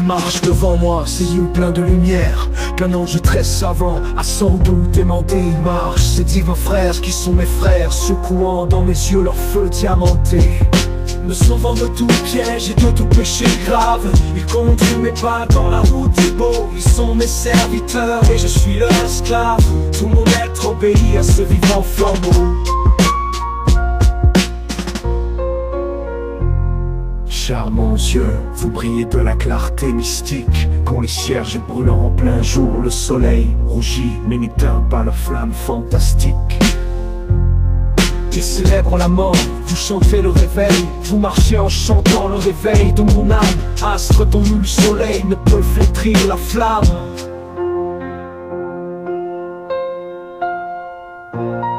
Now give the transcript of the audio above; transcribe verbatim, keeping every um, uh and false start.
marche devant moi, ses yeux pleins de lumière, qu'un ange très savant a sans doute aimandé. Il marche, ces divins frères qui sont mes frères, secouant dans mes yeux leur feu diamanté. Me sauvant de tout piège et de tout péché grave, ils conduisent mes pas dans la route du beau. Ils sont mes serviteurs et je suis leur esclave. Tout mon être obéit à ce vivant flambeau. Charmants yeux, vous brillez de la clarté mystique, quand les cierges brûlant en plein jour, le soleil rougit mais n'éteint pas la flamme fantastique. Ils célèbrent la mort, vous chantez le réveil, vous marchez en chantant le réveil de mon âme. Astre dont nul soleil ne peut flétrir la flamme.